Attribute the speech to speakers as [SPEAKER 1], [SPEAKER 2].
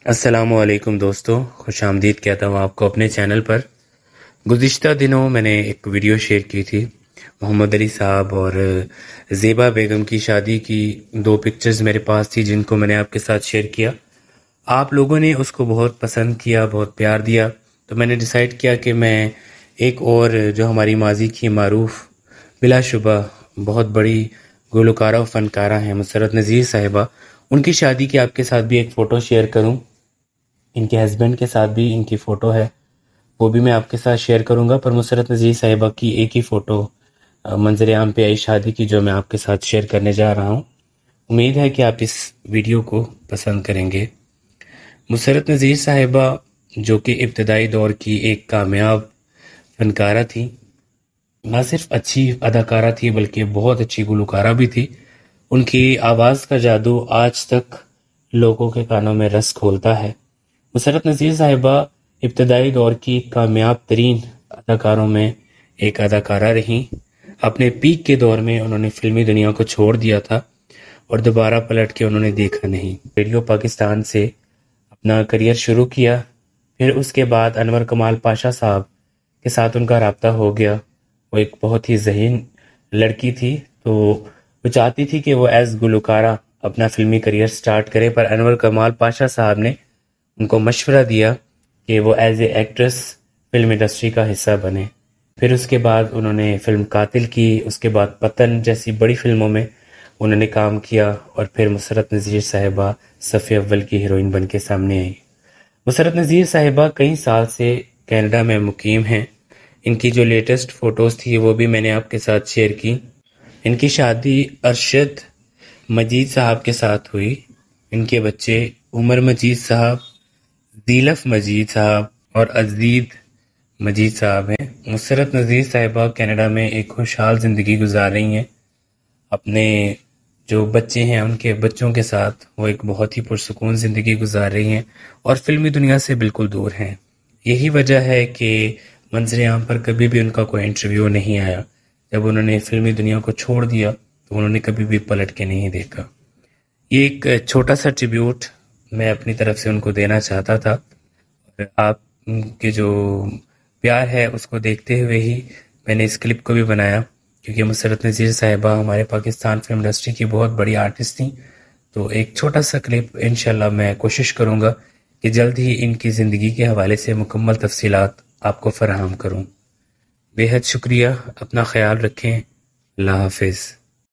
[SPEAKER 1] السلام علیکم دوستو، خوش آمدید کہتا ہوں آپ کو اپنے چینل پر۔ گزشتہ دنوں میں نے ایک ویڈیو شیئر کی تھی محمد علی صاحب اور زیبا بیگم کی شادی کی۔ 2 پکچرز میرے پاس تھی جن کو میں نے آپ کے ساتھ شیئر کیا۔ آپ لوگوں نے اس کو بہت پسند کیا، بہت پیار دیا، تو میں نے ڈیسائیڈ کیا کہ میں ایک اور جو ہماری ماضی کی معروف بلا شبہ بہت بڑی گلوکارہ و فنکارہ ہیں مسرت نذیر صاحبہ، ان کی شادی کی آپ کے ساتھ بھی ایک فوٹو شیئر کروں۔ ان کے ہسبینڈ کے ساتھ بھی ان کی فوٹو ہے، وہ بھی میں آپ کے ساتھ شیئر کروں گا، پر مسرت نذیر صاحبہ کی ایک ہی فوٹو منظر عام پہ آئی شادی کی جو میں آپ کے ساتھ شیئر کرنے جا رہا ہوں۔ امید ہے کہ آپ اس ویڈیو کو پسند کریں گے۔ مسرت نذیر صاحبہ جو کہ ابتدائی دور کی ایک کامیاب فنکارہ تھی، نہ صرف اچھی اداکارہ تھی بلکہ بہت اچھی گلوکارہ بھی تھی۔ ان کی آواز کا جادو آج تک لوگوں کے کانوں میں رس کھولتا ہے۔ مسرت نذیر صاحبہ ابتدائی دور کی کامیاب ترین اداکاروں میں ایک اداکارہ رہیں۔ اپنے پیک کے دور میں انہوں نے فلمی دنیا کو چھوڑ دیا تھا اور دوبارہ پلٹ کے انہوں نے دیکھا نہیں۔ ریڈیو پاکستان سے اپنا کریئر شروع کیا، پھر اس کے بعد انور کمال پاشا صاحب کے ساتھ ان کا رابطہ ہو گیا۔ وہ ایک بہت ہی ذہین لڑکی تھی، تو وہ چاہتی تھی کہ وہ ایز گلوکارہ اپنا فلمی کریئر سٹارٹ کرے، پر انور کمال پاشا صاحب نے ان کو مشورہ دیا کہ وہ as a actress film industry کا حصہ بنے۔ پھر اس کے بعد انہوں نے فلم قاتل کی، اس کے بعد پتن جیسی بڑی فلموں میں انہوں نے کام کیا، اور پھر مسرت نذیر صاحبہ صف اول کی ہیروئن بن کے سامنے آئی۔ مسرت نذیر صاحبہ کئی سال سے کینیڈا میں مقیم ہیں۔ ان کی جو لیٹسٹ فوٹوز تھی وہ بھی میں نے آپ کے ساتھ شیئر کی۔ ان کی شادی ارشد مجید صاحب کے ساتھ ہوئی۔ ان کے بچے عمر مجید صاحب، زیلف مجید صاحب اور عزید مجید صاحب ہیں۔ مسرت نذیر صاحبہ کینیڈا میں ایک خوشحال زندگی گزار رہی ہیں۔ اپنے جو بچے ہیں ان کے بچوں کے ساتھ وہ ایک بہت ہی پرسکون زندگی گزار رہی ہیں اور فلمی دنیا سے بالکل دور ہیں۔ یہی وجہ ہے کہ منظر عام پر کبھی بھی ان کا کوئی انٹرویو نہیں آیا۔ جب انہوں نے فلمی دنیا کو چھوڑ دیا تو انہوں نے کبھی بھی پلٹ کے نہیں دیکھا۔ یہ ایک چھوٹا سا ٹریبیوٹ میں اپنی طرف سے ان کو دینا چاہتا تھا، اور آپ کے جو پیار ہے اس کو دیکھتے ہوئے ہی میں نے اس کلپ کو بھی بنایا، کیونکہ مسرت نذیر صاحبہ ہمارے پاکستان فلم انڈسٹری کی بہت بڑی آرٹسٹ تھیں۔ تو ایک چھوٹا سا کلپ انشاءاللہ میں کوشش کروں گا کہ جلد ہی ان کی زندگی کے حوالے سے مکمل تفصیلات آپ کو فراہم کروں۔ بے حد شکریہ، اپنا خیال رکھیں، اللہ حافظ۔